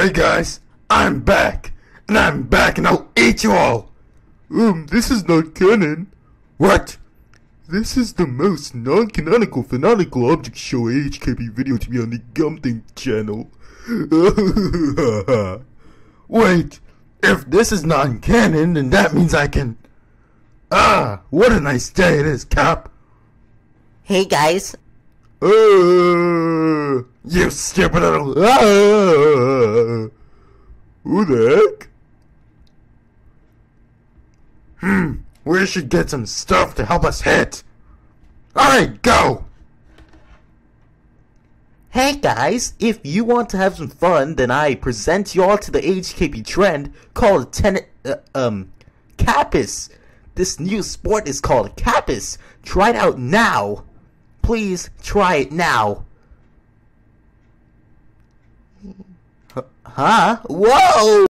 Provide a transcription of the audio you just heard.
Hey guys, I'm back, and I'll eat you all! This is not canon. What? This is the most non-canonical fanatical object show AHKP video to be on the Gumthing channel. Wait, if this is non-canon, then that means I can... Ah, what a nice day it is, Cap! Hey guys. You stupid little... Who the heck? We should get some stuff to help us hit. Alright, go! Hey guys, if you want to have some fun, then I present you all to the AHKP trend called Cappis. This new sport is called Cappis. Try it out now. Please try it now. Huh? Whoa!